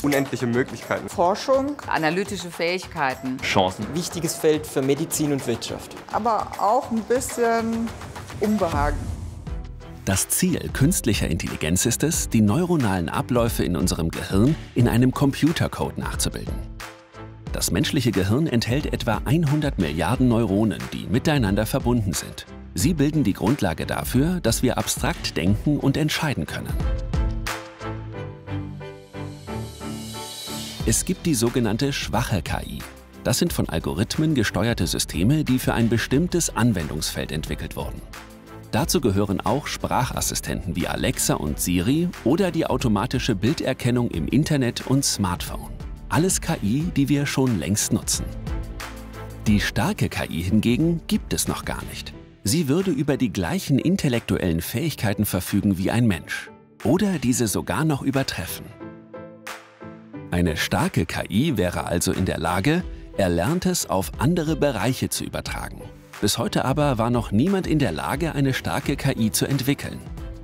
unendliche Möglichkeiten. Forschung, analytische Fähigkeiten, Chancen. Wichtiges Feld für Medizin und Wirtschaft. aber auch ein bisschen Unbehagen. Das Ziel künstlicher Intelligenz ist es, die neuronalen Abläufe in unserem Gehirn in einem Computercode nachzubilden. Das menschliche Gehirn enthält etwa 100 Milliarden Neuronen, die miteinander verbunden sind. Sie bilden die Grundlage dafür, dass wir abstrakt denken und entscheiden können. Es gibt die sogenannte schwache KI. Das sind von Algorithmen gesteuerte Systeme, die für ein bestimmtes Anwendungsfeld entwickelt wurden. Dazu gehören auch Sprachassistenten wie Alexa und Siri oder die automatische Bilderkennung im Internet und Smartphone. Alles KI, die wir schon längst nutzen. Die starke KI hingegen gibt es noch gar nicht. Sie würde über die gleichen intellektuellen Fähigkeiten verfügen wie ein Mensch oder diese sogar noch übertreffen. Eine starke KI wäre also in der Lage, Erlerntes auf andere Bereiche zu übertragen. Bis heute aber war noch niemand in der Lage, eine starke KI zu entwickeln.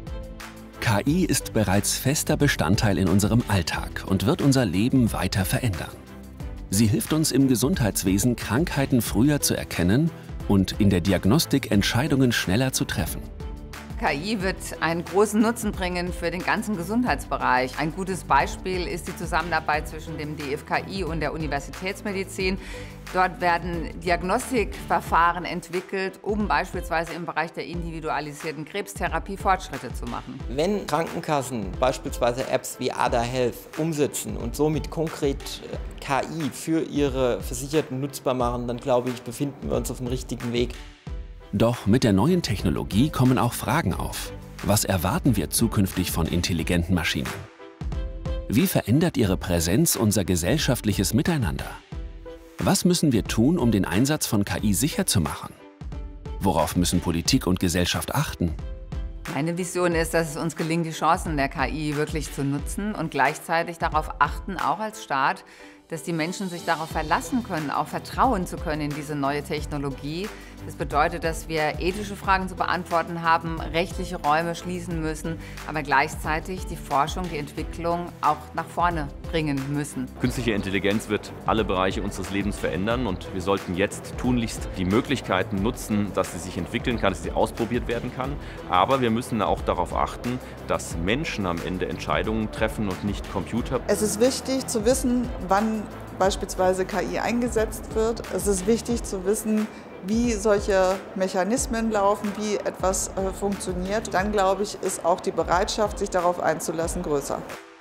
KI ist bereits fester Bestandteil in unserem Alltag und wird unser Leben weiter verändern. Sie hilft uns im Gesundheitswesen, Krankheiten früher zu erkennen und in der Diagnostik Entscheidungen schneller zu treffen. KI wird einen großen Nutzen bringen für den ganzen Gesundheitsbereich. Ein gutes Beispiel ist die Zusammenarbeit zwischen dem DFKI und der Universitätsmedizin. Dort werden Diagnostikverfahren entwickelt, um beispielsweise im Bereich der individualisierten Krebstherapie Fortschritte zu machen. Wenn Krankenkassen beispielsweise Apps wie Ada Health umsetzen und somit konkret KI für ihre Versicherten nutzbar machen, dann glaube ich, befinden wir uns auf dem richtigen Weg. Doch mit der neuen Technologie kommen auch Fragen auf. Was erwarten wir zukünftig von intelligenten Maschinen? Wie verändert ihre Präsenz unser gesellschaftliches Miteinander? Was müssen wir tun, um den Einsatz von KI sicher zu machen? Worauf müssen Politik und Gesellschaft achten? Meine Vision ist, dass es uns gelingt, die Chancen der KI wirklich zu nutzen und gleichzeitig darauf achten, auch als Staat, dass die Menschen sich darauf verlassen können, auch vertrauen zu können in diese neue Technologie. Das bedeutet, dass wir ethische Fragen zu beantworten haben, rechtliche Räume schließen müssen, aber gleichzeitig die Forschung, die Entwicklung auch nach vorne bringen müssen. Künstliche Intelligenz wird alle Bereiche unseres Lebens verändern und wir sollten jetzt tunlichst die Möglichkeiten nutzen, dass sie sich entwickeln kann, dass sie ausprobiert werden kann. Aber wir müssen auch darauf achten, dass Menschen am Ende Entscheidungen treffen und nicht Computer. Es ist wichtig zu wissen, wann beispielsweise KI eingesetzt wird. Es ist wichtig zu wissen, wie solche Mechanismen laufen, wie etwas funktioniert. Dann, glaube ich, ist auch die Bereitschaft, sich darauf einzulassen, größer.